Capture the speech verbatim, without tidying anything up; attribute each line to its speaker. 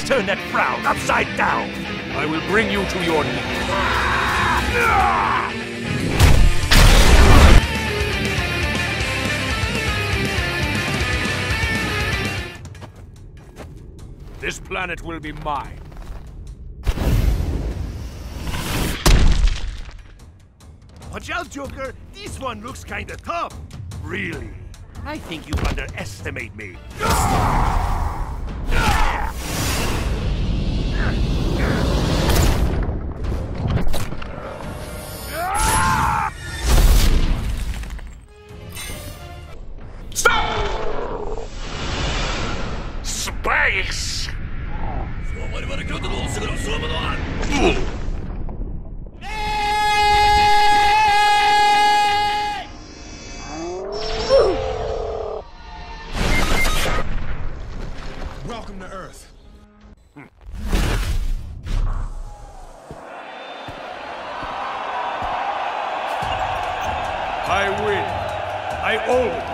Speaker 1: Let's turn that frown upside down. I will bring you to your knees. This planet will be mine. Watch out, Joker! This one looks kinda tough. Really? I think you underestimate me. Stop! Space!
Speaker 2: Welcome to Earth.
Speaker 1: I win. I always